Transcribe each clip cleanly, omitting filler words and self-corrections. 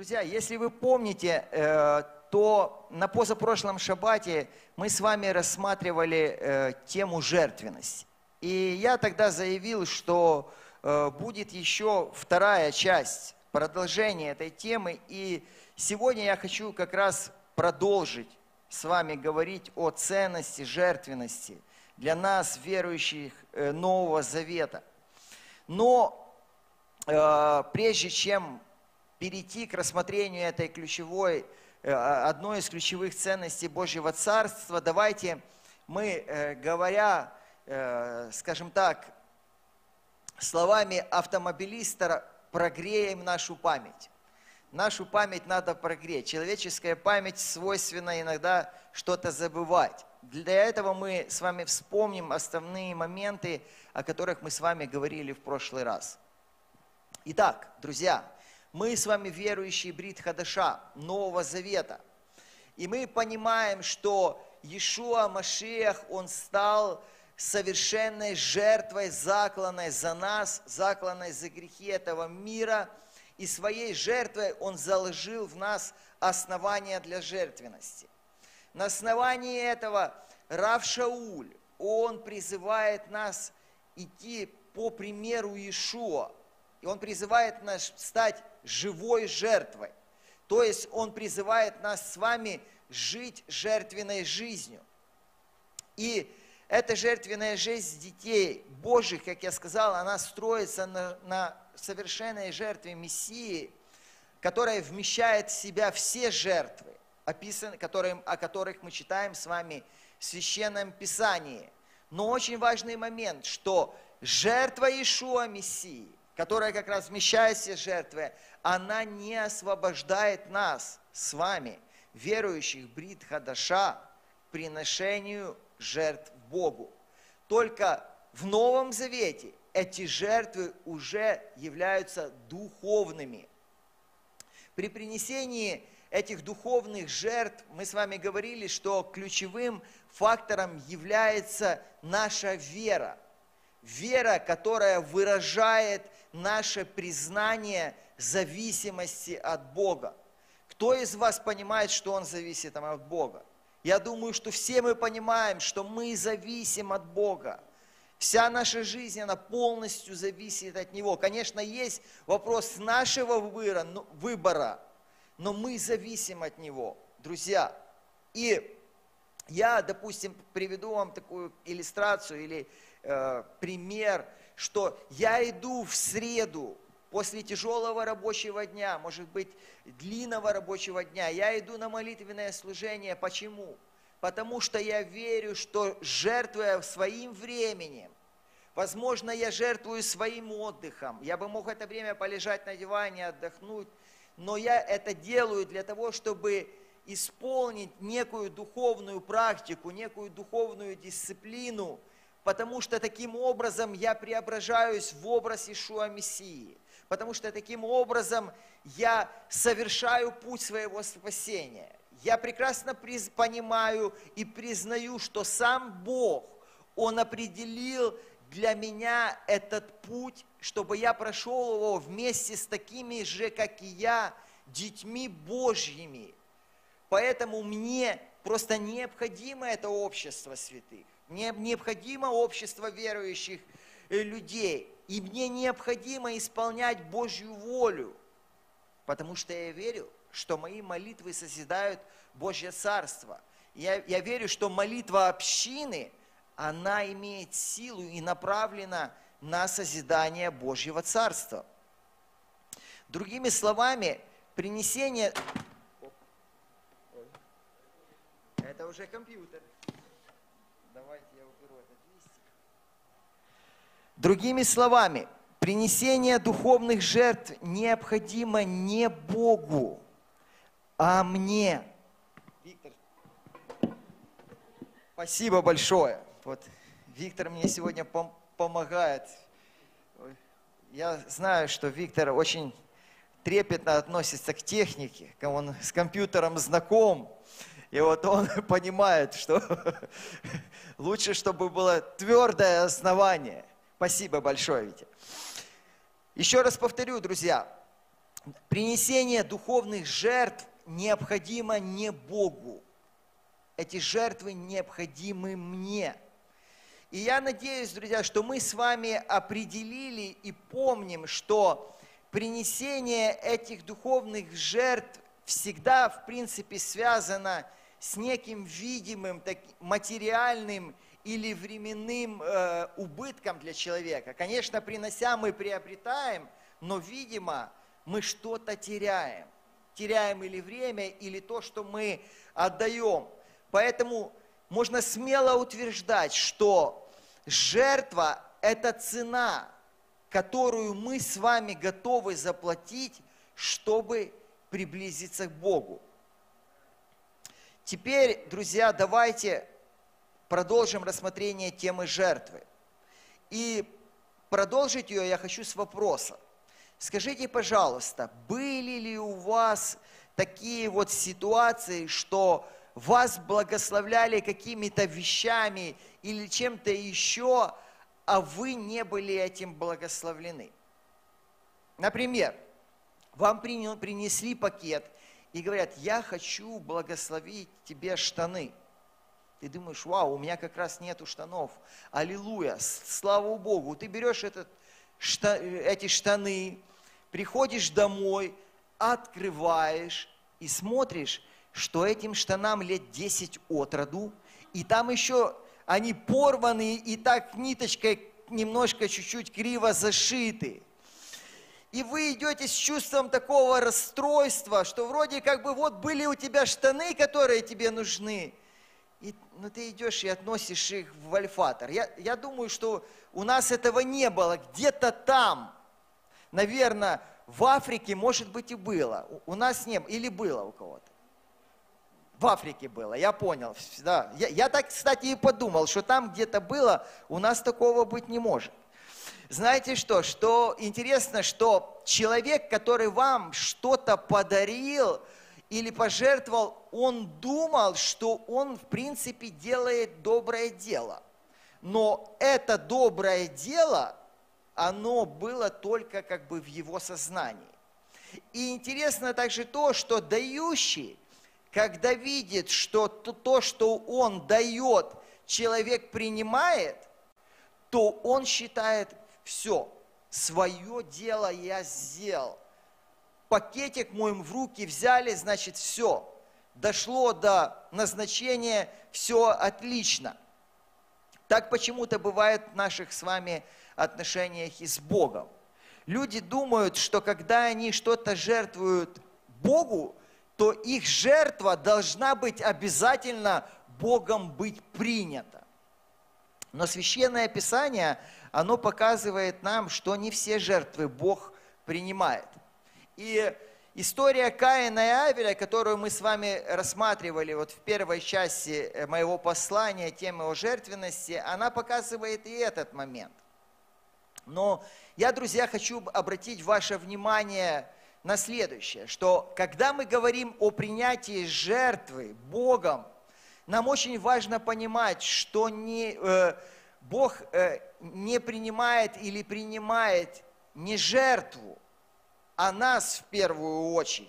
Друзья, если вы помните, то на позапрошлом шаббате мы с вами рассматривали тему жертвенности. И я тогда заявил, что будет еще вторая часть, продолжение этой темы. И сегодня я хочу как раз продолжить с вами говорить о ценности жертвенности для нас, верующих Нового Завета. Но прежде чем перейти к рассмотрению этой ключевой, одной из ключевых ценностей Божьего Царства, давайте мы, говоря, скажем так, словами автомобилиста, прогреем нашу память. Нашу память надо прогреть. Человеческая память свойственна иногда что-то забывать. Для этого мы с вами вспомним основные моменты, о которых мы с вами говорили в прошлый раз. Итак, друзья, мы с вами верующие Брит Хадаша, Нового Завета. И мы понимаем, что Иешуа Машиах, Он стал совершенной жертвой, закланной за нас, закланной за грехи этого мира. И своей жертвой Он заложил в нас основания для жертвенности. На основании этого Рав Шауль, он призывает нас идти по примеру Иешуа. И он призывает нас стать живой жертвой. То есть он призывает нас с вами жить жертвенной жизнью. И эта жертвенная жизнь детей Божьих, как я сказал, она строится на совершенной жертве Мессии, которая вмещает в себя все жертвы, о которых мы читаем с вами в Священном Писании. Но очень важный момент, что жертва Иешуа Мессии, которая как раз вмещает все жертвы, она не освобождает нас с вами, верующих Брит Хадаша, к приношению жертв Богу. Только в Новом Завете эти жертвы уже являются духовными. При принесении этих духовных жертв мы с вами говорили, что ключевым фактором является наша вера. Вера, которая выражает наше признание зависимости от Бога. Кто из вас понимает, что он зависит от Бога? Я думаю, что все мы понимаем, что мы зависим от Бога. Вся наша жизнь, она полностью зависит от Него. Конечно, есть вопрос нашего выбора, но мы зависим от Него, друзья. И я, допустим, приведу вам такую иллюстрацию или пример, что я иду в среду после тяжелого рабочего дня, может быть, длинного рабочего дня, я иду на молитвенное служение. Почему? Потому что я верю, что жертвуя своим временем, возможно, я жертвую своим отдыхом, я бы мог это время полежать на диване, отдохнуть, но я это делаю для того, чтобы исполнить некую духовную практику, некую духовную дисциплину, потому что таким образом я преображаюсь в образ Иешуа Мессии, потому что таким образом я совершаю путь своего спасения. Я прекрасно понимаю и признаю, что сам Бог, Он определил для меня этот путь, чтобы я прошел его вместе с такими же, как и я, детьми Божьими. Поэтому мне просто необходимо это общество святых. Мне необходимо общество верующих людей. И мне необходимо исполнять Божью волю. Потому что я верю, что мои молитвы созидают Божье Царство. Я верю, что молитва общины, она имеет силу и направлена на созидание Божьего Царства. Другими словами, принесение... Это уже компьютер. Давайте я уберу этот листик. Другими словами, принесение духовных жертв необходимо не Богу, а мне. Виктор, спасибо большое. Вот Виктор мне сегодня помогает. Я знаю, что Виктор очень трепетно относится к технике, он с компьютером знаком. И вот он понимает, что лучше, чтобы было твердое основание. Спасибо большое, Витя. Еще раз повторю, друзья, принесение духовных жертв необходимо не Богу. Эти жертвы необходимы мне. И я надеюсь, друзья, что мы с вами определили и помним, что принесение этих духовных жертв всегда, в принципе, связано с неким видимым, материальным или временным убытком для человека. Конечно, принося мы приобретаем, но, видимо, мы что-то теряем. Теряем или время, или то, что мы отдаем. Поэтому можно смело утверждать, что жертва – это цена, которую мы с вами готовы заплатить, чтобы приблизиться к Богу. Теперь, друзья, давайте продолжим рассмотрение темы жертвы. И продолжить ее я хочу с вопроса. Скажите, пожалуйста, были ли у вас такие вот ситуации, что вас благословляли какими-то вещами или чем-то еще, а вы не были этим благословлены? Например, вам принесли пакет и говорят: я хочу благословить тебе штаны. Ты думаешь: вау, у меня как раз нету штанов. Аллилуйя, слава Богу. Ты берешь эти штаны, приходишь домой, открываешь и смотришь, что этим штанам лет 10 от роду, и там еще они порваны и так ниточкой немножко чуть-чуть криво зашиты. И вы идете с чувством такого расстройства, что вроде как бы вот были у тебя штаны, которые тебе нужны, но ты идешь и относишь их в ольфатор. Я думаю, что у нас этого не было. Где-то там, наверное, в Африке, может быть, и было. У нас не было. Или было у кого-то. В Африке было, я понял. Да. Я так, кстати, и подумал, что там где-то было, у нас такого быть не может. Знаете что? Что интересно, что человек, который вам что-то подарил или пожертвовал, он думал, что он, в принципе, делает доброе дело. Но это доброе дело, оно было только как бы в его сознании. И интересно также то, что дающий, когда видит, что то, что он дает, человек принимает, то он считает: все, свое дело я сделал. Пакетик мой в руки взяли, значит, все. Дошло до назначения, все отлично. Так почему-то бывает в наших с вами отношениях и с Богом. Люди думают, что когда они что-то жертвуют Богу, то их жертва должна быть обязательно Богом быть принята. Но Священное Писание, оно показывает нам, что не все жертвы Бог принимает. И история Каина и Авеля, которую мы с вами рассматривали вот в первой части моего послания, темы о жертвенности, она показывает и этот момент. Но я, друзья, хочу обратить ваше внимание на следующее, что когда мы говорим о принятии жертвы Богом, нам очень важно понимать, что Бог не принимает или принимает не жертву, а нас в первую очередь.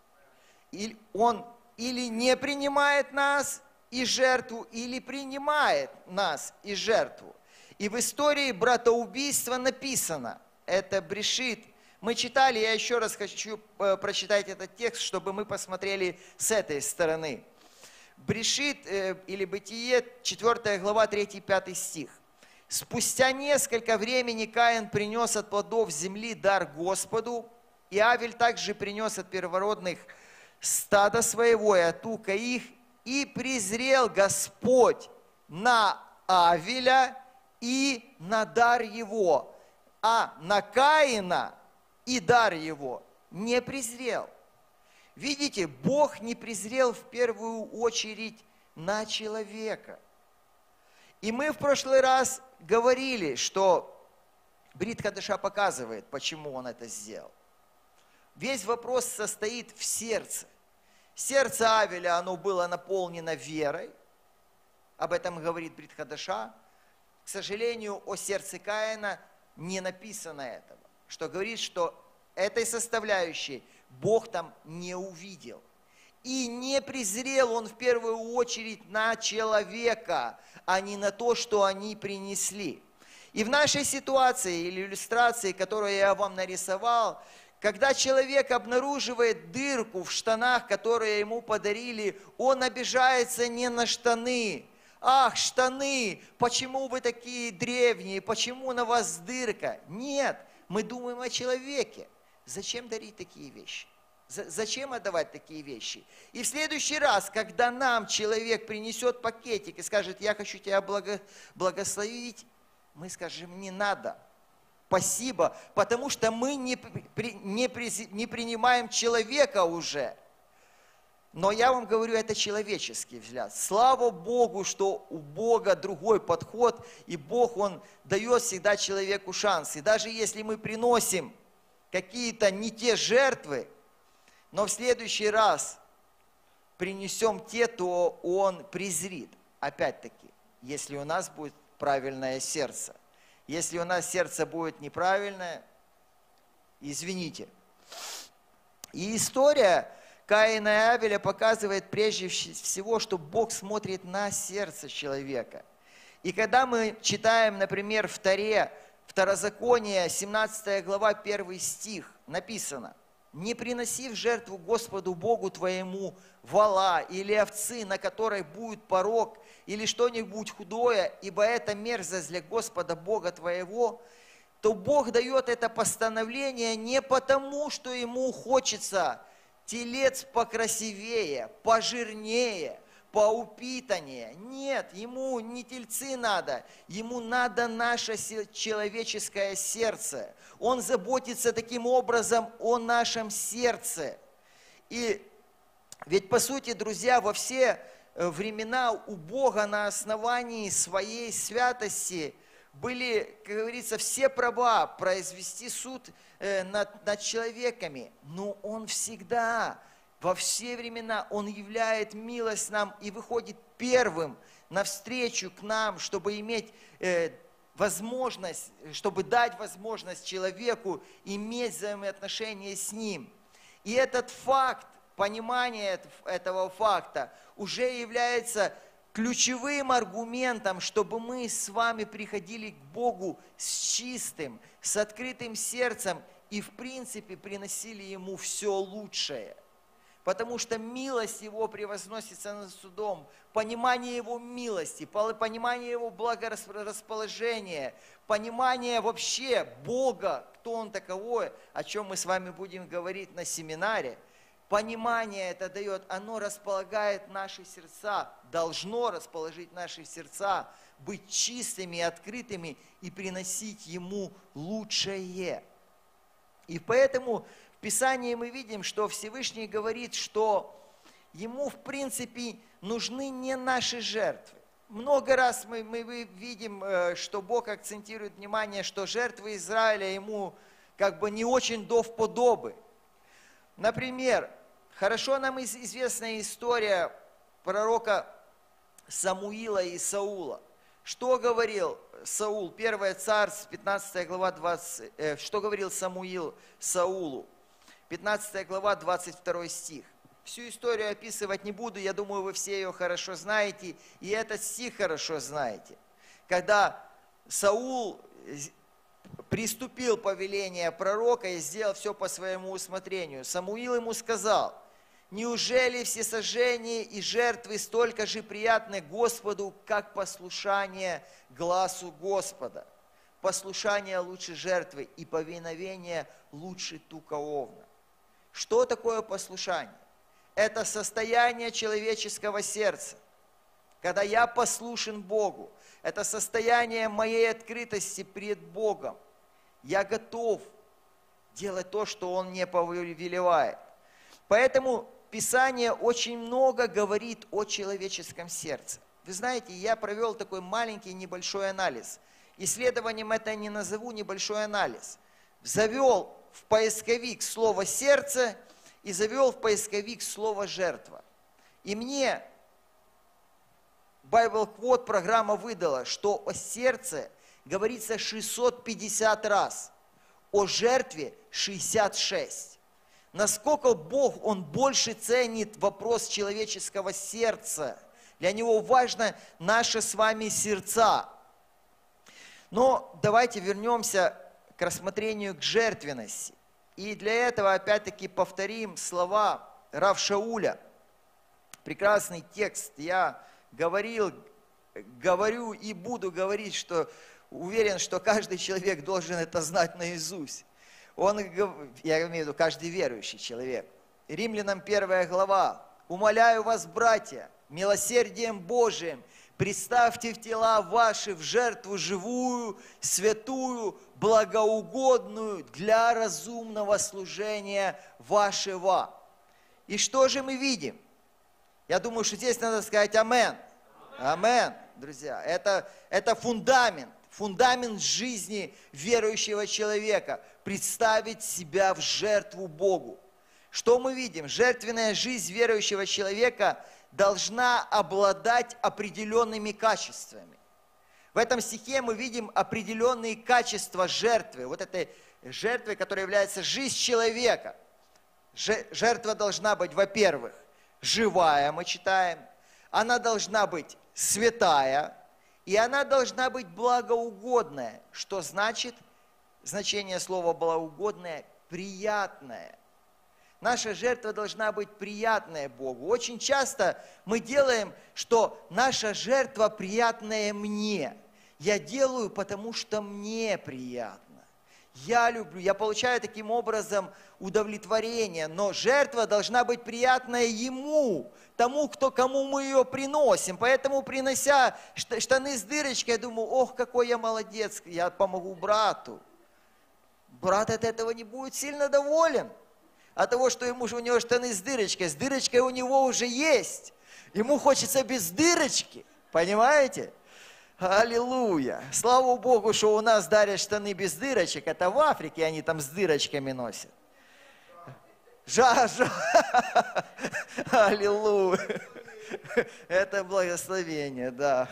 Он или не принимает нас и жертву, или принимает нас и жертву. И в истории братоубийства написано, это Брешит. Мы читали, я еще раз хочу прочитать этот текст, чтобы мы посмотрели с этой стороны. Брешит или Бытие, 4 глава, 3-5 стих. «Спустя несколько времени Каин принес от плодов земли дар Господу, и Авель также принес от первородных стада своего и от тука их, и презрел Господь на Авеля и на дар его, а на Каина и дар его не презрел». Видите, Бог не презрел в первую очередь на человека. И мы в прошлый раз говорили, что Брит Хадаша показывает, почему он это сделал. Весь вопрос состоит в сердце. Сердце Авеля, оно было наполнено верой. Об этом говорит Брит Хадаша. К сожалению, о сердце Каина не написано этого. Что говорит, что этой составляющей Бог там не увидел. И не презрел Он в первую очередь на человека, а не на то, что они принесли. И в нашей ситуации или иллюстрации, которую я вам нарисовал, когда человек обнаруживает дырку в штанах, которые ему подарили, он обижается не на штаны. Ах, штаны, почему вы такие древние, почему на вас дырка? Нет, мы думаем о человеке. Зачем дарить такие вещи? Зачем отдавать такие вещи? И в следующий раз, когда нам человек принесет пакетик и скажет, я хочу тебя благословить, мы скажем, не надо. Спасибо, потому что мы не принимаем человека уже. Но я вам говорю, это человеческий взгляд. Слава Богу, что у Бога другой подход, и Бог, Он дает всегда человеку шанс. И даже если мы приносим какие-то не те жертвы, но в следующий раз принесем те, то Он презрит. Опять-таки, если у нас будет правильное сердце. Если у нас сердце будет неправильное, извините. И история Каина и Авеля показывает прежде всего, что Бог смотрит на сердце человека. И когда мы читаем, например, в Торе, Второзаконие, 17 глава, 1 стих, написано: «Не приноси в жертву Господу Богу твоему вола или овцы, на которой будет порок, или что-нибудь худое, ибо это мерзость для Господа Бога твоего», то Бог дает это постановление не потому, что Ему хочется телец покрасивее, пожирнее, поупитаннее. Нет, Ему не тельцы надо, Ему надо наше человеческое сердце. Он заботится таким образом о нашем сердце. И ведь, по сути, друзья, во все времена у Бога на основании своей святости были, как говорится, все права произвести суд над человеками. Но Он всегда, во все времена, Он являет милость нам и выходит первым навстречу к нам, чтобы иметь возможность, чтобы дать возможность человеку иметь взаимоотношения с Ним. И этот факт, понимание этого факта уже является ключевым аргументом, чтобы мы с вами приходили к Богу с чистым, с открытым сердцем и, в принципе, приносили Ему все лучшее. Потому что милость Его превозносится над судом, понимание Его милости, понимание Его благорасположения, понимание вообще Бога, кто Он таковой, о чем мы с вами будем говорить на семинаре. Понимание это дает, оно располагает наши сердца, должно расположить наши сердца, быть чистыми и открытыми и приносить Ему лучшее. И поэтому в Писании мы видим, что Всевышний говорит, что Ему, в принципе, нужны не наши жертвы. Много раз мы видим, что Бог акцентирует внимание, что жертвы Израиля Ему как бы не очень до вподобы. Например, хорошо нам известна история пророка Самуила и Саула. Что говорил Саул, 1 Царств, 15 глава, что говорил Самуил Саулу? 15 глава, 22 стих. Всю историю описывать не буду, я думаю, вы все ее хорошо знаете, и этот стих хорошо знаете. Когда Саул приступил повеление пророка и сделал все по своему усмотрению, Самуил ему сказал: «Неужели всесожжения и жертвы столько же приятны Господу, как послушание гласу Господа? Послушание лучше жертвы, и повиновение лучше тука овна». Что такое послушание? Это состояние человеческого сердца, когда я послушен Богу. Это состояние моей открытости пред Богом. Я готов делать то, что Он мне повелевает. Поэтому Писание очень много говорит о человеческом сердце. Вы знаете, я провел такой маленький небольшой анализ. Исследованием это не назову, небольшой анализ. Завел в поисковик слово «сердце» и завел в поисковик слово «жертва». И мне Bible Quote программа выдала, что о сердце говорится 650 раз. о жертве 66. Насколько Бог, Он больше ценит вопрос человеческого сердца. Для Него важно наши с вами сердца. Но давайте вернемся к рассмотрению к жертвенности. И для этого опять-таки повторим слова Рав Шауля. Прекрасный текст. Я говорю и буду говорить, что уверен, что каждый человек должен это знать наизусть. Я имею в виду каждый верующий человек. Римлянам 1 глава. «Умоляю вас, братья, милосердием Божиим, представьте в тела ваши в жертву живую, святую, благоугодную для разумного служения вашего». И что же мы видим? Я думаю, что здесь надо сказать «Амен». Амен, друзья. Это фундамент жизни верующего человека. Представить себя в жертву Богу. Что мы видим? Жертвенная жизнь верующего человека должна обладать определенными качествами. В этом стихе мы видим определенные качества жертвы. Вот этой жертвы, которая является жизнь человека. Жертва должна быть, во-первых, живая, мы читаем. Она должна быть святая. И она должна быть благоугодная. Что значит? Значение слова благоугодное – приятная. Наша жертва должна быть приятная Богу. Очень часто мы делаем, что наша жертва приятная мне. Я делаю, потому что мне приятно. Я люблю, я получаю таким образом удовлетворение, но жертва должна быть приятная Ему, кому мы ее приносим. Поэтому, принося штаны с дырочкой, я думаю, ох, какой я молодец, я помогу брату. Брат от этого не будет сильно доволен. От того, что у него штаны с дырочкой у него уже есть. Ему хочется без дырочки, понимаете? Аллилуйя! Слава Богу, что у нас дарят штаны без дырочек. Это в Африке они там с дырочками носят. Аллилуйя! Это благословение, да.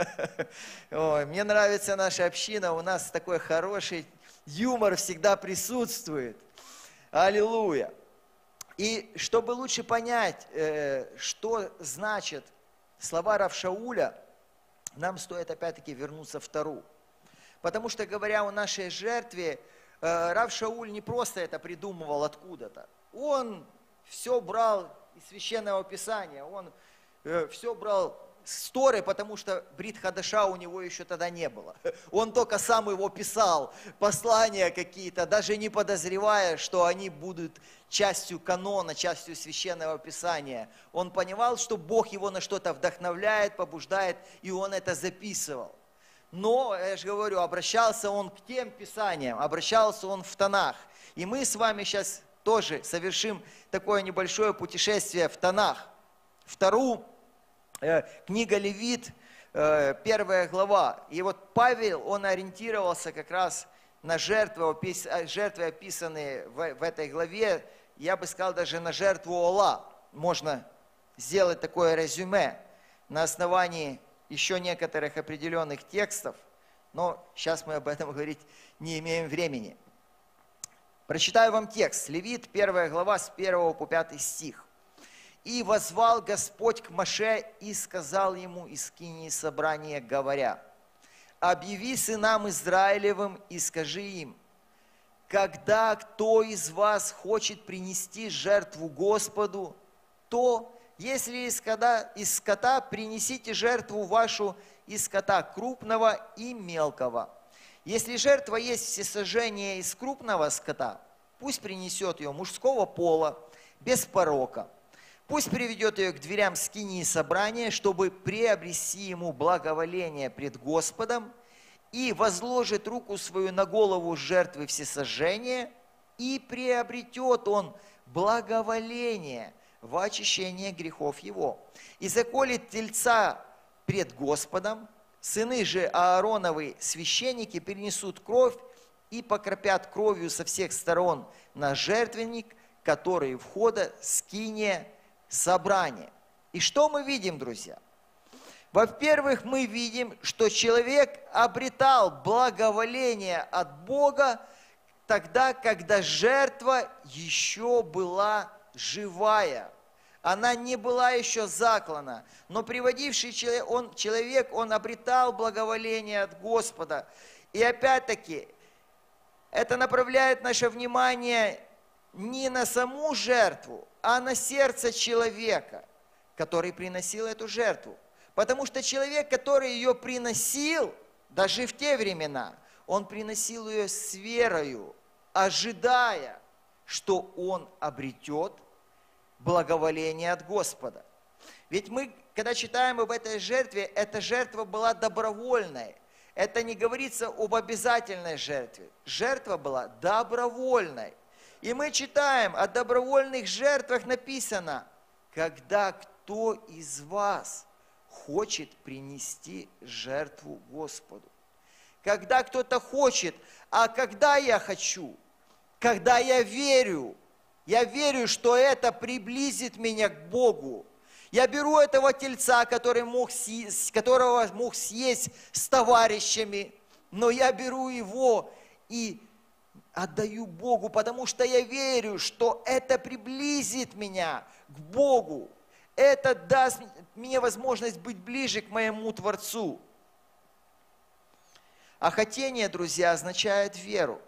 Ой, мне нравится наша община, у нас такой хороший юмор всегда присутствует. Аллилуйя! И чтобы лучше понять, что значит слова Рав Шауля, нам стоит опять-таки вернуться в Тору. Потому что, говоря о нашей жертве, Рав Шауль не просто это придумывал откуда-то. Он все брал из Священного Писания, он все брал с Торы, потому что Брит Хадаша у него еще тогда не было. Он только сам его писал, послания какие-то, даже не подозревая, что они будут частью канона, частью Священного Писания. Он понимал, что Бог его на что-то вдохновляет, побуждает, и он это записывал. Но, я же говорю, обращался он к тем Писаниям, обращался он в Танах. И мы с вами сейчас тоже совершим такое небольшое путешествие в Танах. В Тору, книга Левит, 1 глава. И вот Павел, он ориентировался как раз на жертвы, описанные в этой главе. Я бы сказал, даже на жертву Ола. Можно сделать такое резюме на основании еще некоторых определенных текстов. Но сейчас мы об этом говорить не имеем времени. Прочитаю вам текст. Левит, 1 глава, с 1 по 5 стих. «И воззвал Господь к Моше и сказал ему из скинии собрания, говоря, объяви сынам Израилевым и скажи им, когда кто из вас хочет принести жертву Господу, то, если из скота принесите жертву вашу из скота крупного и мелкого. Если жертва есть всесожжение из крупного скота, пусть принесет ее мужского пола, без порока. Пусть приведет ее к дверям скинии собрания, чтобы приобрести ему благоволение пред Господом, и возложит руку свою на голову жертвы всесожжения, и приобретет он благоволение в очищение грехов его. И заколет тельца пред Господом, сыны же Аароновы, священники, перенесут кровь и покропят кровью со всех сторон на жертвенник, который у входа скиния собрания. И что мы видим, друзья? Во-первых, мы видим, что человек обретал благоволение от Бога тогда, когда жертва еще была живая. Она не была еще заклана, но приводивший человек, он обретал благоволение от Господа. И опять-таки, это направляет наше внимание не на саму жертву, а на сердце человека, который приносил эту жертву. Потому что человек, который ее приносил, даже в те времена, он приносил ее с верою, ожидая, что он обретет благоволение от Господа. Ведь мы, когда читаем об этой жертве, эта жертва была добровольной. Это не говорится об обязательной жертве. Жертва была добровольной. И мы читаем, о добровольных жертвах написано, когда кто из вас хочет принести жертву Господу. Когда кто-то хочет, а когда я хочу, когда я верю, что это приблизит меня к Богу. Я беру этого тельца, которого мог съесть с товарищами, но я беру его и отдаю Богу, потому что я верю, что это приблизит меня к Богу. Это даст мне возможность быть ближе к моему Творцу. А хотение, друзья, означает веру.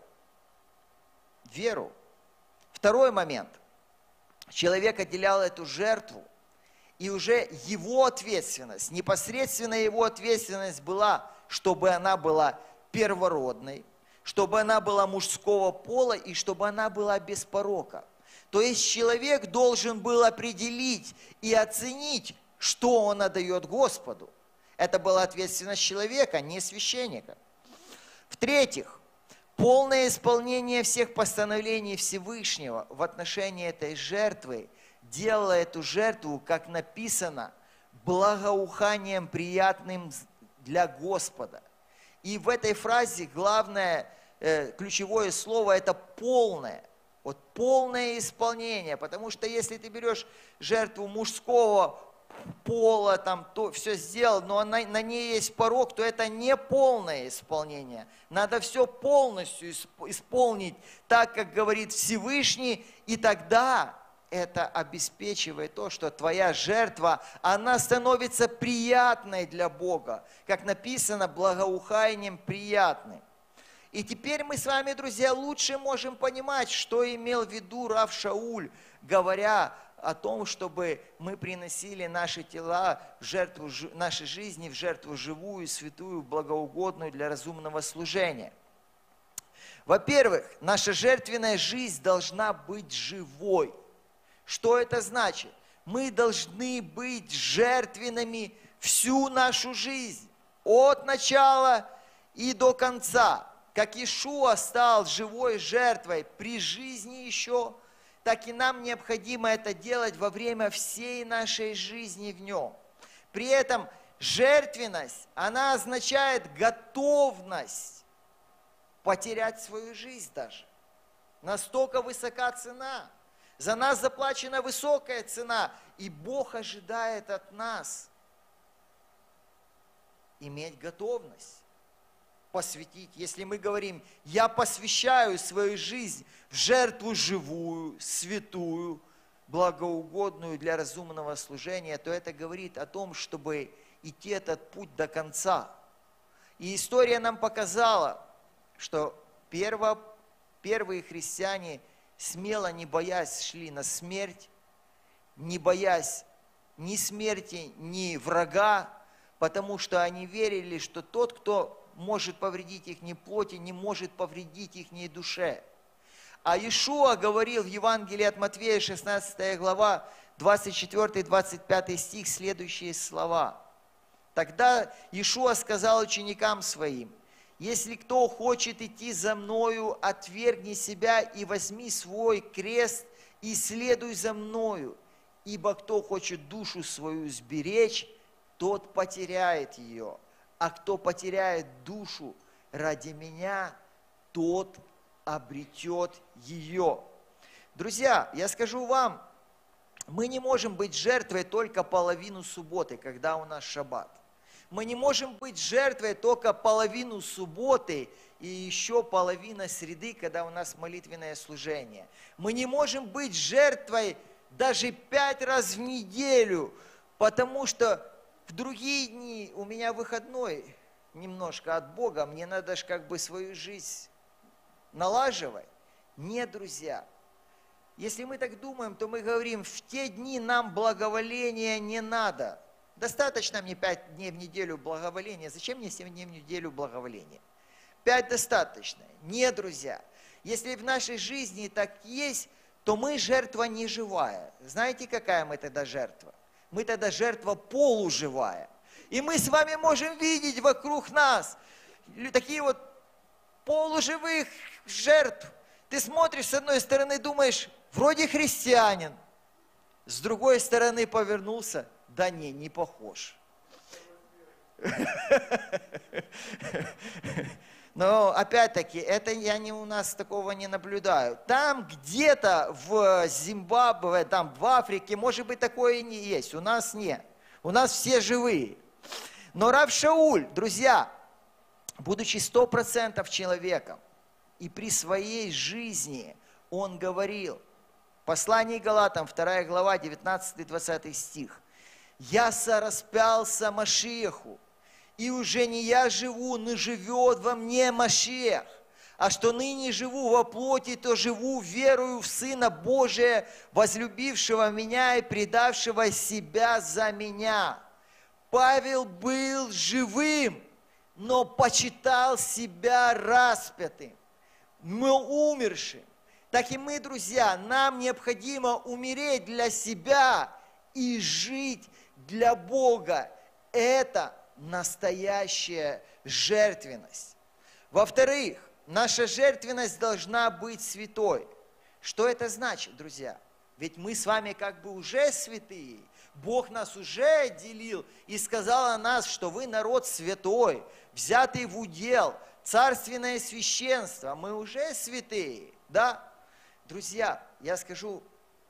Веру. Второй момент. Человек отделял эту жертву, и уже его ответственность, непосредственно его ответственность была, чтобы она была первородной, чтобы она была мужского пола и чтобы она была без порока. То есть человек должен был определить и оценить, что он отдает Господу. Это была ответственность человека, не священника. В-третьих, полное исполнение всех постановлений Всевышнего в отношении этой жертвы делало эту жертву, как написано, благоуханием приятным для Господа. И в этой фразе главное, ключевое слово – это полное. Вот полное исполнение, потому что если ты берешь жертву мужского пола, там то все сделал, но на ней есть порок, то это не полное исполнение. Надо все полностью исполнить так, как говорит Всевышний, и тогда это обеспечивает то, что твоя жертва, она становится приятной для Бога, как написано, благоуханием приятным. И теперь мы с вами, друзья, лучше можем понимать, что имел в виду Рав Шауль, говоря о том, чтобы мы приносили наши тела в жертву, нашей жизни в жертву живую, святую, благоугодную для разумного служения. Во-первых, наша жертвенная жизнь должна быть живой. Что это значит? Мы должны быть жертвенными всю нашу жизнь, от начала и до конца. Как Иешуа стал живой жертвой при жизни еще, так и нам необходимо это делать во время всей нашей жизни в Нем. При этом жертвенность, она означает готовность потерять свою жизнь даже. Настолько высока цена. За нас заплачена высокая цена, и Бог ожидает от нас иметь готовность посвятить. Если мы говорим, я посвящаю свою жизнь в жертву живую, святую, благоугодную для разумного служения, то это говорит о том, чтобы идти этот путь до конца. И история нам показала, что первые христиане, смело, не боясь, шли на смерть, не боясь ни смерти, ни врага, потому что они верили, что тот, кто может повредить их плоти, не может повредить их душе. А Иешуа говорил в Евангелии от Матфея, 16 глава, 24-25 стих, следующие слова. Тогда Иешуа сказал ученикам своим: «Если кто хочет идти за Мною, отвергни себя и возьми свой крест и следуй за Мною. Ибо кто хочет душу свою сберечь, тот потеряет ее. А кто потеряет душу ради Меня, тот обретет ее». Друзья, я скажу вам, мы не можем быть жертвой только половину субботы, когда у нас шаббат. Мы не можем быть жертвой только половину субботы, и еще половина среды, когда у нас молитвенное служение. Мы не можем быть жертвой даже 5 раз в неделю, потому что в другие дни у меня выходной немножко от Бога, мне надо же как бы свою жизнь налаживать. Нет, друзья. Если мы так думаем, то мы говорим, в те дни нам благоволения не надо. Достаточно мне 5 дней в неделю благоволения. Зачем мне 7 дней в неделю благоволения? 5 достаточно. Нет, друзья. Если в нашей жизни так есть, то мы жертва неживая. Знаете, какая мы тогда жертва? Мы тогда жертва полуживая. И мы с вами можем видеть вокруг нас такие вот полуживых жертв. Ты смотришь, с одной стороны думаешь, вроде христианин, с другой стороны повернулся, да не похож. Но опять-таки, это у нас такого не наблюдаю. Там где-то в Зимбабве, там в Африке, может быть, такое и не есть. У нас нет. У нас все живые. Но Рав Шауль, друзья, будучи 100% человеком, и при своей жизни он говорил, в послании Галатам, 2 глава, 19-20 стих, «Я сораспялся Машиаху, и уже не я живу, но живет во мне Машиах. А что ныне живу во плоти, то живу верою в Сына Божия, возлюбившего меня и предавшего себя за меня». Павел был живым, но почитал себя распятым, умершим. Так и мы, друзья, нам необходимо умереть для себя и жить для Бога. Это настоящая жертвенность. Во-вторых, наша жертвенность должна быть святой. Что это значит, друзья? Ведь мы с вами как бы уже святые. Бог нас уже отделил и сказал о нас, что вы народ святой, взятый в удел, царственное священство. Мы уже святые, да? Друзья, я скажу,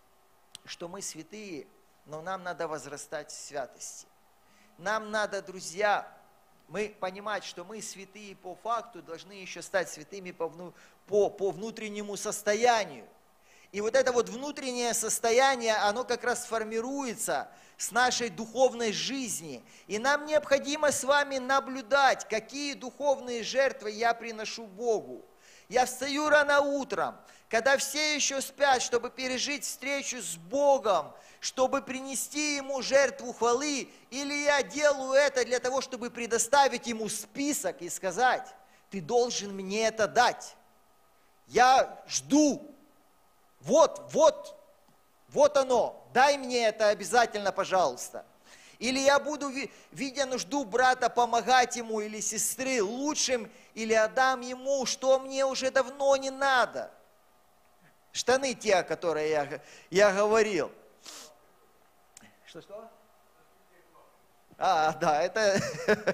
что мы святые, но нам надо возрастать в святости. Нам надо, друзья, мы понимать, что мы святые по факту, должны еще стать святыми по внутреннему состоянию. И вот это вот внутреннее состояние, оно как раз формируется с нашей духовной жизни. И нам необходимо с вами наблюдать, какие духовные жертвы я приношу Богу. Я встаю рано утром, когда все еще спят, чтобы пережить встречу с Богом, чтобы принести Ему жертву хвалы, или я делаю это для того, чтобы предоставить Ему список и сказать, ты должен мне это дать. Я жду. Вот оно, дай мне это обязательно, пожалуйста. Или я буду, видя нужду брата, помогать ему или сестры лучшим, или отдам ему, что мне уже давно не надо. Штаны те, о которых я говорил. Что? Да, это...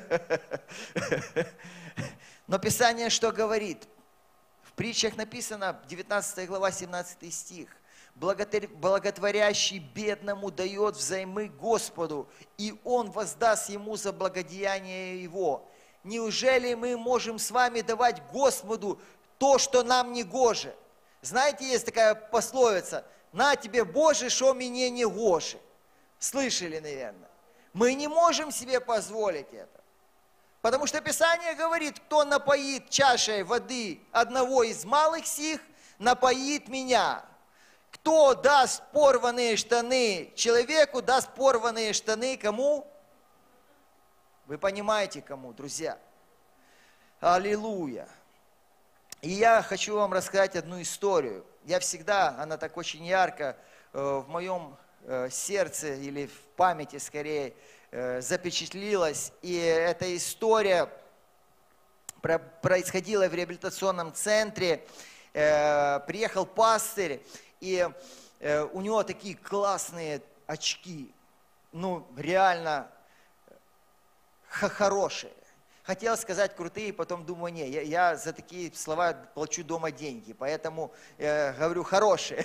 Но Писание что говорит? В притчах написано, 19 глава, 17 стих. Благотворящий бедному дает взаймы Господу, и Он воздаст ему за благодеяние его. Неужели мы можем с вами давать Господу то, что нам не гоже? Знаете, есть такая пословица, на тебе, Боже, шо мне не гоже. Слышали, наверное. Мы не можем себе позволить это. Потому что Писание говорит, кто напоит чашей воды одного из малых сих, напоит меня. Кто даст порванные штаны человеку, даст порванные штаны кому? Вы понимаете, кому, друзья? Аллилуйя. И я хочу вам рассказать одну историю. Я всегда, она так очень ярко в моем сердце или в памяти скорее запечатлилась. И эта история происходила в реабилитационном центре. Приехал пастырь, и у него такие классные очки, реально хорошие. Хотел сказать крутые, потом думаю, не, я за такие слова плачу дома деньги, поэтому говорю хорошие.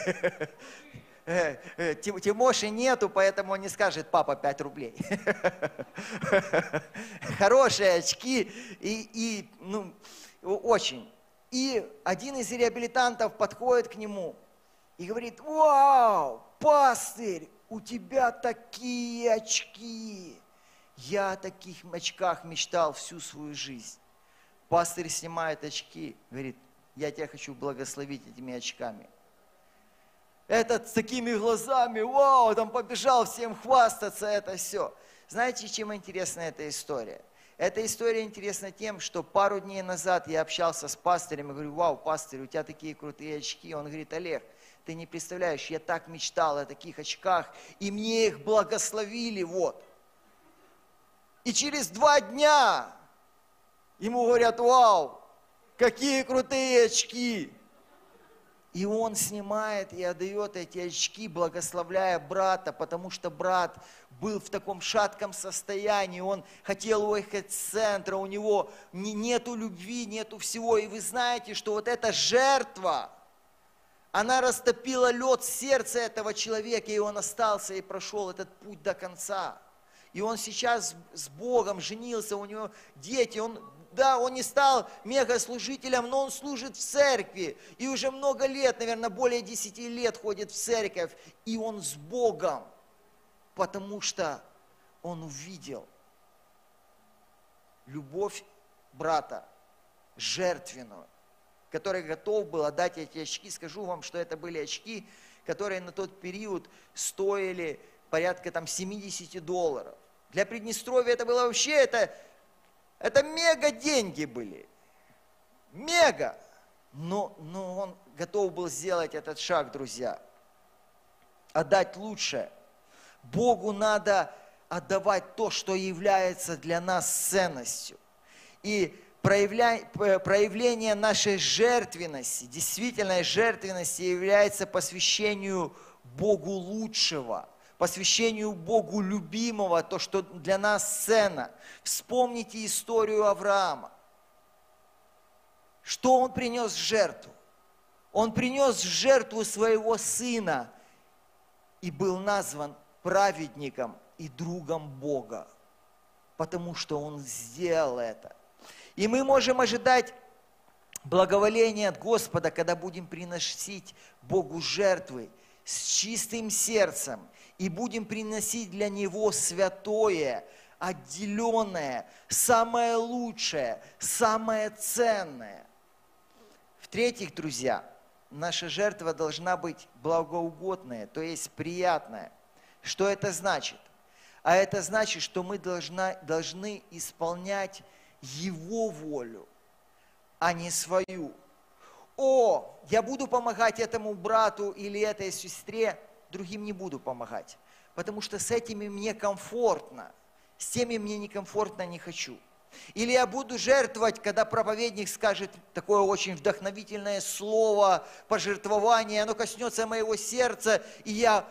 Тимоши нету, поэтому он не скажет, папа, 5 рублей. Хорошие очки, очень. И один из реабилитантов подходит к нему и говорит: вау, пастырь, у тебя такие очки. Я о таких очках мечтал всю свою жизнь. Пастырь снимает очки, говорит: я тебя хочу благословить этими очками. Этот с такими глазами, вау, там побежал всем хвастаться, это все. Знаете, чем интересна эта история? Эта история интересна тем, что пару дней назад я общался с пастырем и говорю: вау, пастырь, у тебя такие крутые очки. Он говорит: Олег, ты не представляешь, я так мечтал о таких очках, и мне их благословили, вот. И через 2 дня ему говорят: вау, какие крутые очки. И он снимает и отдает эти очки, благословляя брата, потому что брат был в таком шатком состоянии, он хотел уехать с центра, у него нету любви, нету всего. И вы знаете, что вот эта жертва, она растопила лед сердца этого человека, и он остался и прошел этот путь до конца. И он сейчас с Богом женился, у него дети, он не стал мегаслужителем, но он служит в церкви. И уже много лет, наверное, более 10 лет ходит в церковь. И он с Богом, потому что он увидел любовь брата, жертвенную, который готов был отдать эти очки. Скажу вам, что это были очки, которые на тот период стоили порядка $70. Для Приднестровья это было вообще, это мега деньги были. Мега. Но он готов был сделать этот шаг, друзья. Отдать лучшее. Богу надо отдавать то, что является для нас ценностью. И проявление нашей жертвенности, действительной жертвенности, является посвящению Богу лучшего, посвящению Богу любимого, то, что для нас ценно. Вспомните историю Авраама. Что он принес в жертву? Он принес в жертву своего сына и был назван праведником и другом Бога, потому что он сделал это. И мы можем ожидать благоволения от Господа, когда будем приносить Богу жертвы с чистым сердцем и будем приносить для Него святое, отделенное, самое лучшее, самое ценное. В-третьих, друзья, наша жертва должна быть благоугодная, то есть приятная. Что это значит? А это значит, что мы должны исполнять Его волю, а не свою. Я буду помогать этому брату или этой сестре, другим не буду помогать, потому что с этими мне комфортно, с теми мне некомфортно, не хочу. Или я буду жертвовать, когда проповедник скажет такое очень вдохновительное слово, пожертвование, оно коснется моего сердца, и я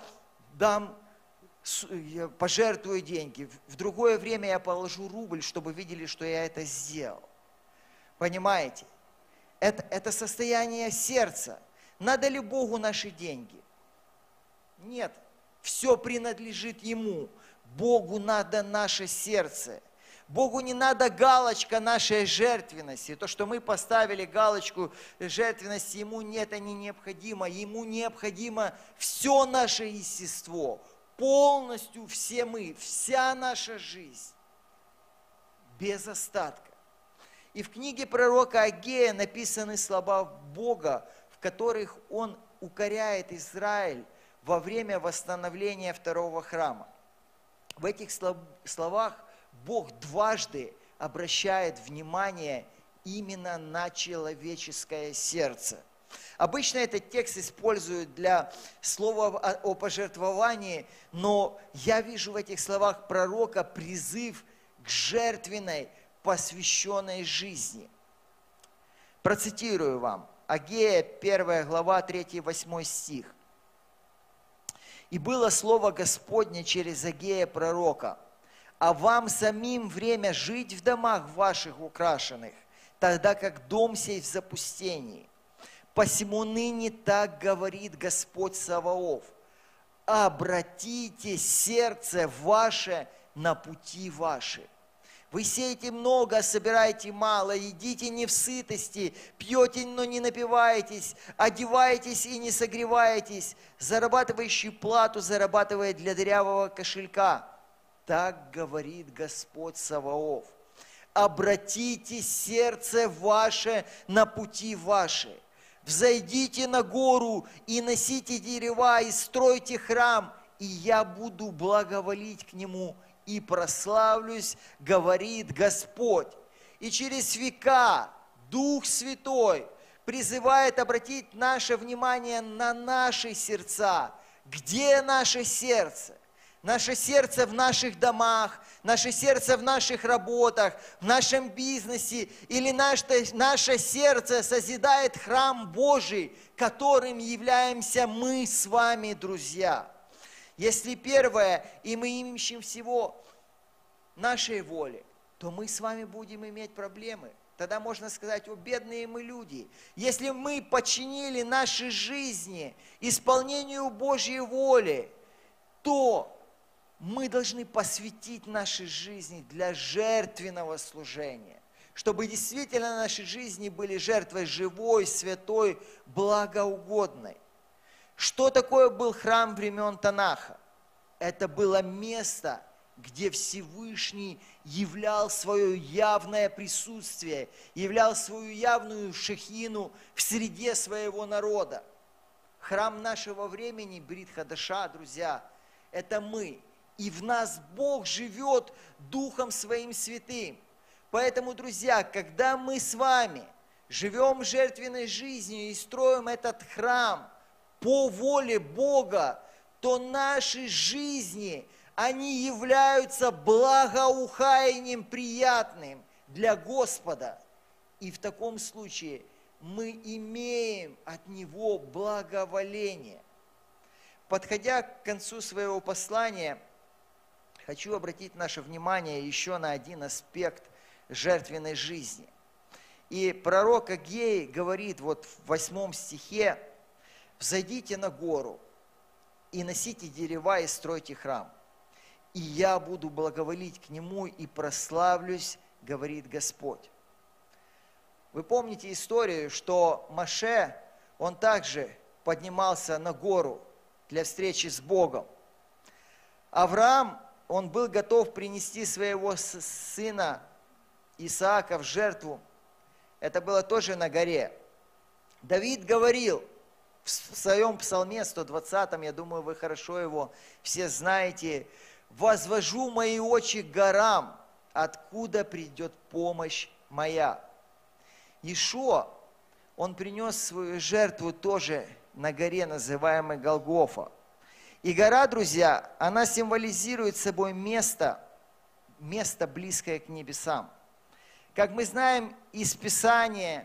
пожертвую деньги. В другое время я положу рубль, чтобы видели, что я это сделал. Понимаете? Это состояние сердца. Надо ли Богу наши деньги? Нет. Все принадлежит Ему. Богу надо наше сердце. Богу не надо галочка нашей жертвенности. То, что мы поставили галочку жертвенности, Ему это не необходимо. Ему необходимо все наше естество. Полностью все мы, вся наша жизнь. Без остатка. И в книге пророка Агея написаны слова Бога, в которых Он укоряет Израиль во время восстановления второго храма. В этих словах Бог дважды обращает внимание именно на человеческое сердце. Обычно этот текст используют для слова о пожертвовании, но я вижу в этих словах пророка призыв к жертвенной, посвященной жизни. Процитирую вам. Агея, 1 глава, 3-8 стих. «И было слово Господне через Агея пророка: а вам самим время жить в домах ваших украшенных, тогда как дом сей в запустении. Посему ныне так говорит Господь Саваоф: обратите сердце ваше на пути ваши». Вы сеете много, а собираете мало, едите не в сытости, пьете, но не напиваетесь, одеваетесь и не согреваетесь, зарабатывающий плату зарабатывает для дырявого кошелька. Так говорит Господь Саваоф. Обратите сердце ваше на пути ваши. Взойдите на гору и носите дерева, и стройте храм, и я буду благоволить к нему и прославлюсь, говорит Господь. И через века Дух Святой призывает обратить наше внимание на наши сердца. Где наше сердце? Наше сердце в наших домах, наше сердце в наших работах, в нашем бизнесе, или наше сердце созидает храм Божий, которым являемся мы с вами, друзья. Если первое, и мы ищем всего нашей воли, то мы с вами будем иметь проблемы. Тогда можно сказать: о, бедные мы люди. Если мы подчинили наши жизни исполнению Божьей воли, то мы должны посвятить наши жизни для жертвенного служения, чтобы действительно наши жизни были жертвой живой, святой, благоугодной. Что такое был храм времен Танаха? Это было место, где Всевышний являл свое явное присутствие, являл свою явную шехину в среде своего народа. Храм нашего времени, Брит Хадаша, друзья, это мы. И в нас Бог живет Духом Своим Святым. Поэтому, друзья, когда мы с вами живем жертвенной жизнью и строим этот храм по воле Бога, то наши жизни, они являются благоуханием приятным для Господа. И в таком случае мы имеем от Него благоволение. Подходя к концу своего послания, хочу обратить наше внимание еще на один аспект жертвенной жизни. И пророк Агей говорит вот в 8 стихе: «Взойдите на гору и носите дерева и стройте храм, и я буду благоволить к нему и прославлюсь, говорит Господь». Вы помните историю, что Моше, он также поднимался на гору для встречи с Богом. Авраам, он был готов принести своего сына Исаака в жертву. Это было тоже на горе. Давид говорил в своем псалме 120, я думаю, вы хорошо его все знаете: «Возвожу мои очи к горам, откуда придет помощь моя». Иешуа, он принес свою жертву тоже на горе, называемой Голгофа. И гора, друзья, она символизирует собой место близкое к небесам. Как мы знаем из Писания,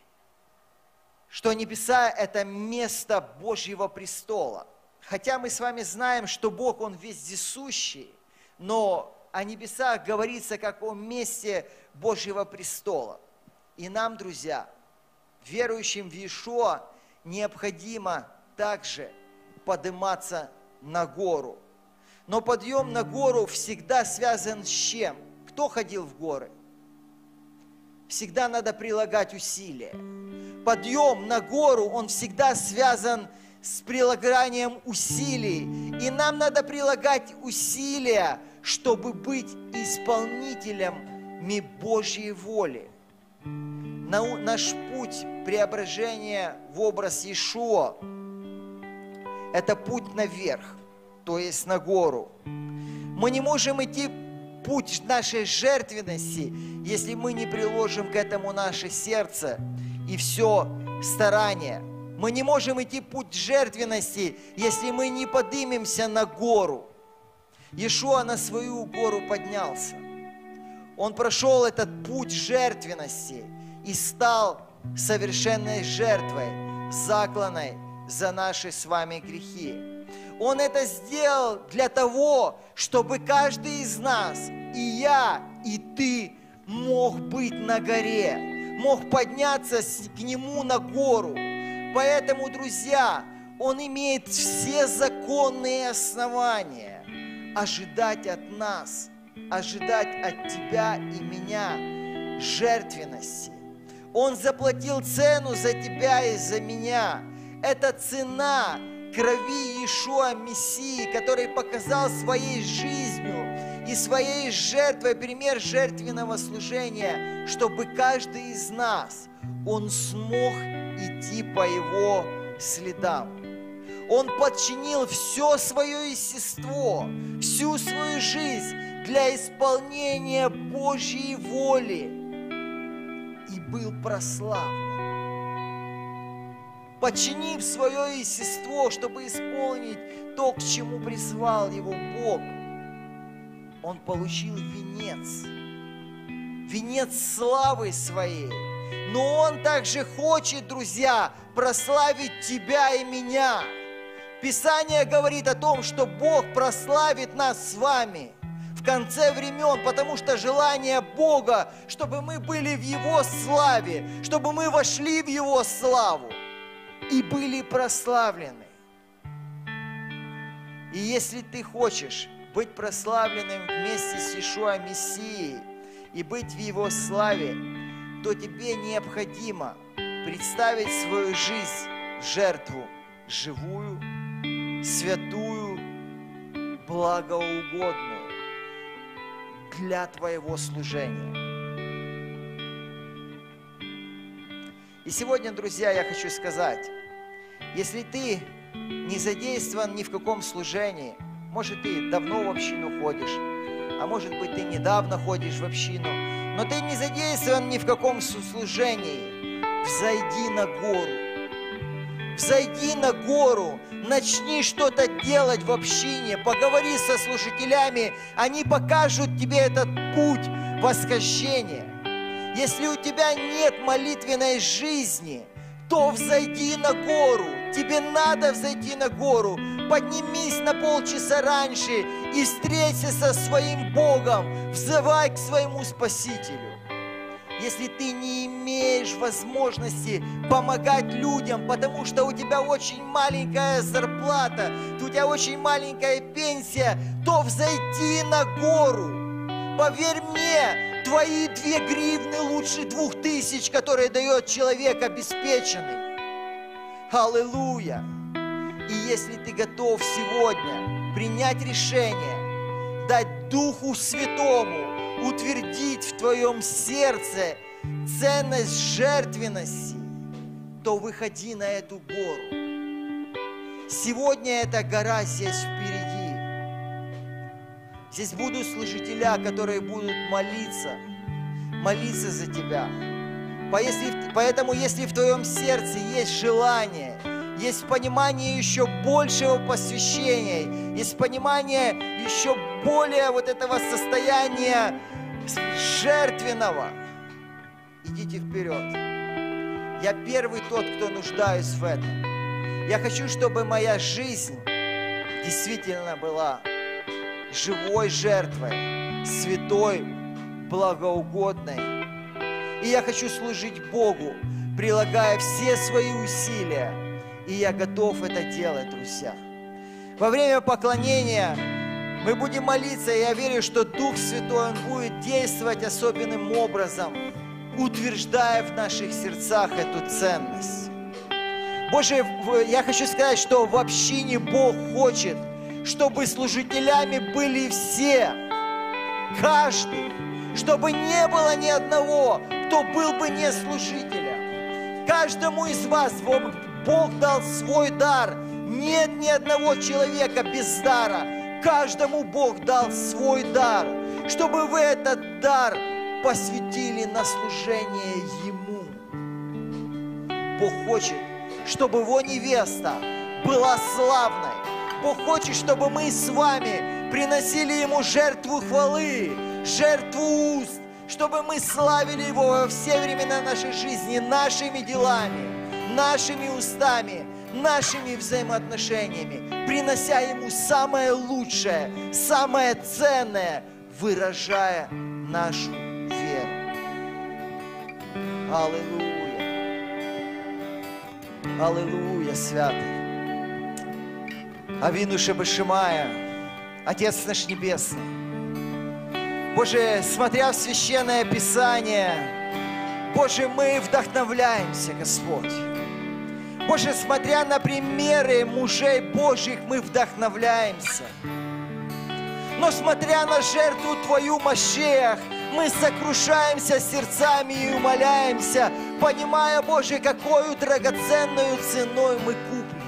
что небеса – это место Божьего престола. Хотя мы с вами знаем, что Бог, Он вездесущий, но о небесах говорится как о месте Божьего престола. И нам, друзья, верующим в Иешуа, необходимо также подниматься на гору. Но подъем на гору всегда связан с чем? Кто ходил в горы? Всегда надо прилагать усилия. Подъем на гору, он всегда связан с прилаганием усилий. И нам надо прилагать усилия, чтобы быть исполнителями Божьей воли. Наш путь преображения в образ Иешуа – это путь наверх, то есть на гору. Мы не можем идти путь нашей жертвенности, если мы не приложим к этому наше сердце и все старание. Мы не можем идти путь жертвенности, если мы не поднимемся на гору. Иешуа на свою гору поднялся. Он прошел этот путь жертвенности и стал совершенной жертвой, закланной за наши с вами грехи. Он это сделал для того, чтобы каждый из нас, и я, и ты, мог быть на горе, мог подняться к Нему на гору. Поэтому, друзья, Он имеет все законные основания ожидать от нас ожидать от тебя и меня жертвенности. Он заплатил цену за тебя и за меня. Это цена крови Иешуа Мессии, который показал своей жизнью и своей жертвой пример жертвенного служения, чтобы каждый из нас, он смог идти по его следам. Он подчинил все свое естество, всю свою жизнь для исполнения Божьей воли и был прославлен. Подчинив свое естество, чтобы исполнить то, к чему призвал его Бог, он получил венец, венец славы своей. Но он также хочет, друзья, прославить тебя и меня. Писание говорит о том, что Бог прославит нас с вами в конце времен, потому что желание Бога, чтобы мы были в Его славе, чтобы мы вошли в Его славу и были прославлены. И если ты хочешь быть прославленным вместе с Иешуа Мессией и быть в Его славе, то тебе необходимо представить свою жизнь в жертву живую, святую, благоугодную для твоего служения. И сегодня, друзья, я хочу сказать, если ты не задействован ни в каком служении, может, ты давно в общину ходишь, а может быть, ты недавно ходишь в общину, но ты не задействован ни в каком служении, взойди на гору. Взойди на гору, начни что-то делать в общине, поговори со служителями, они покажут тебе этот путь восхождения. Если у тебя нет молитвенной жизни, то взойди на гору. Тебе надо взойти на гору. Поднимись на полчаса раньше и встреться со своим Богом. Взывай к своему Спасителю. Если ты не имеешь возможности помогать людям, потому что у тебя очень маленькая зарплата, у тебя очень маленькая пенсия, то взойди на гору. Поверь мне, твои 2 гривны лучше 2000, которые дает человек обеспеченный. Аллилуйя! И если ты готов сегодня принять решение, дать Духу Святому утвердить в твоем сердце ценность жертвенности, то выходи на эту гору. Сегодня эта гора здесь впереди. Здесь будут служителя, которые будут молиться за тебя. Поэтому, если в твоем сердце есть желание, есть понимание еще большего посвящения, есть понимание еще более вот этого состояния жертвенного, идите вперед. Я первый тот, кто нуждаюсь в этом. Я хочу, чтобы моя жизнь действительно была живой жертвой, святой, благоугодной. И я хочу служить Богу, прилагая все свои усилия. И я готов это делать, друзья. Во время поклонения мы будем молиться, и я верю, что Дух Святой, Он будет действовать особенным образом, утверждая в наших сердцах эту ценность. Боже, я хочу сказать, что в общине Бог хочет, чтобы служителями были все, каждый, чтобы не было ни одного, кто был бы не служителем. Каждому из вас Бог дал свой дар. Нет ни одного человека без дара. Каждому Бог дал свой дар, чтобы вы этот дар посвятили на служение Ему. Бог хочет, чтобы Его невеста была славной. Бог хочет, чтобы мы с вами приносили Ему жертву хвалы, жертву уст, чтобы мы славили Его во все времена нашей жизни нашими делами, нашими устами, нашими взаимоотношениями, принося Ему самое лучшее, самое ценное, выражая нашу веру. Аллилуйя! Аллилуйя, святый! Авину Шебешимая, Отец наш Небесный, Боже, смотря в Священное Писание, Боже, мы вдохновляемся, Господь. Боже, смотря на примеры мужей Божьих, мы вдохновляемся. Но смотря на жертву Твою, Машиах, мы сокрушаемся сердцами и умоляемся, понимая, Боже, какую драгоценную ценой мы куплены.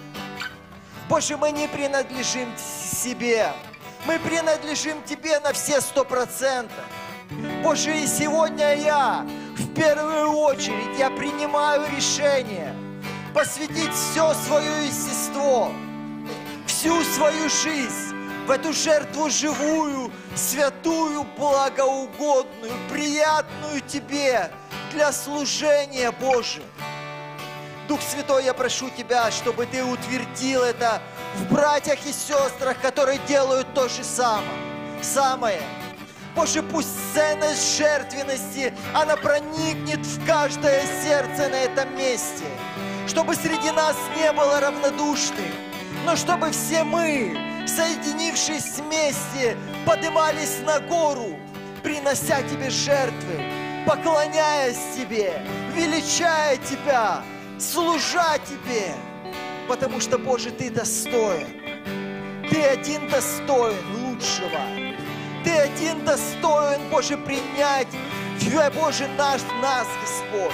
Боже, мы не принадлежим себе, мы принадлежим Тебе на все 100%. Боже, и сегодня я, в первую очередь, я принимаю решение посвятить все свое естество, всю свою жизнь в эту жертву живую, святую, благоугодную, приятную Тебе для служения Божия. Дух Святой, я прошу Тебя, чтобы Ты утвердил это в братьях и сестрах, которые делают то же самое. Боже, пусть ценность жертвенности, она проникнет в каждое сердце на этом месте, чтобы среди нас не было равнодушных, но чтобы все мы, соединившись вместе, поднимались на гору, принося Тебе жертвы, поклоняясь Тебе, величая Тебя, служа Тебе, потому что, Боже, Ты достоин. Ты один достоин лучшего. Ты один достоин, Боже, принять, Боже, нас, Господь.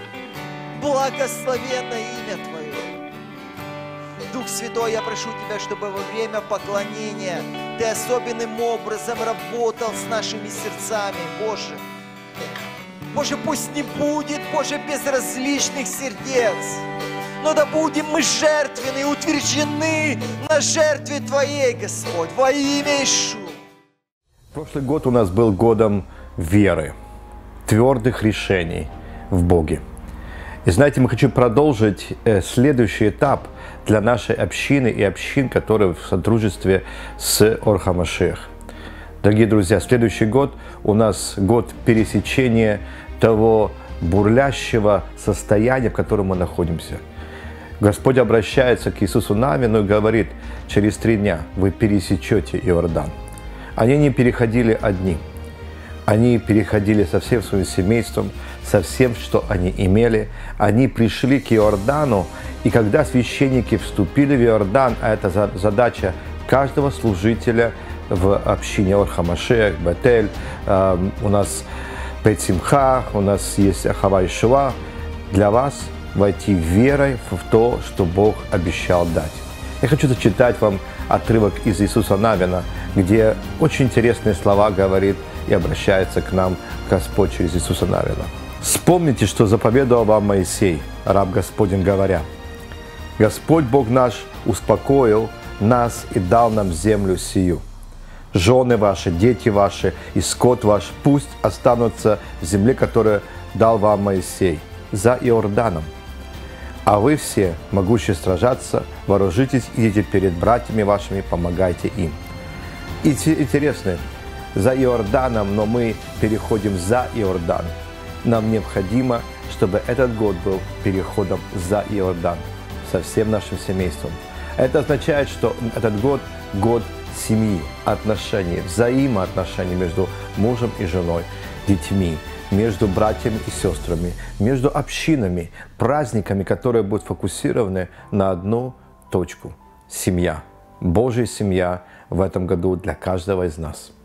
Благословенно имя Твое. Дух Святой, я прошу Тебя, чтобы во время поклонения Ты особенным образом работал с нашими сердцами, Боже. Боже, пусть не будет, Боже, безразличных сердец, но да будем мы жертвенны, утверждены на жертве Твоей, Господь, во имя Иешуа. Прошлый год у нас был годом веры, твердых решений в Боге. И знаете, мы хотим продолжить следующий этап для нашей общины и общин, которые в сотрудничестве с Ор ха-Машиах. Дорогие друзья, следующий год у нас год пересечения того бурлящего состояния, в котором мы находимся. Господь обращается к Иисусу Навину и говорит: через 3 дня вы пересечете Иордан. Они не переходили одни. Они переходили со всем своим семейством, со всем, что они имели. Они пришли к Иордану, и когда священники вступили в Иордан, а это задача каждого служителя в общине Ор ха-Машиах, Бетель, у нас Бет Симха, у нас есть Ахава Иешуа, для вас войти верой в то, что Бог обещал дать. Я хочу зачитать вам отрывок из Иисуса Навина, где очень интересные слова говорит и обращается к нам Господь через Иисуса Навина. «Вспомните, что заповедовал вам Моисей, раб Господень, говоря: Господь Бог наш успокоил нас и дал нам землю сию. Жены ваши, дети ваши и скот ваш пусть останутся в земле, которую дал вам Моисей, за Иорданом. А вы все, могущие сражаться, вооружитесь, идите перед братьями вашими, помогайте им». Интересно, за Иорданом, но мы переходим за Иордан. Нам необходимо, чтобы этот год был переходом за Иордан со всем нашим семейством. Это означает, что этот год – год семьи, отношений, взаимоотношений между мужем и женой, детьми, между братьями и сестрами, между общинами, праздниками, которые будут фокусированы на одну точку – семья. Божья семья в этом году для каждого из нас.